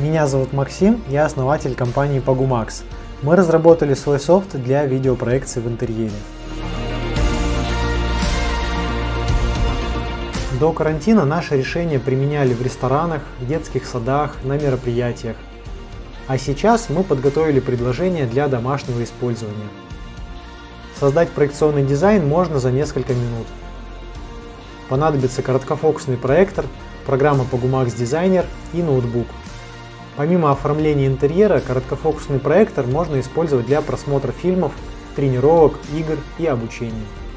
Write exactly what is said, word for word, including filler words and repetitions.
Меня зовут Максим, я основатель компании Pogumax. Мы разработали свой софт для видеопроекции в интерьере. До карантина наши решения применяли в ресторанах, в детских садах, на мероприятиях. А сейчас мы подготовили предложение для домашнего использования. Создать проекционный дизайн можно за несколько минут. Понадобится короткофокусный проектор, программа Pogumax Designer и ноутбук. Помимо оформления интерьера, короткофокусный проектор можно использовать для просмотра фильмов, тренировок, игр и обучения.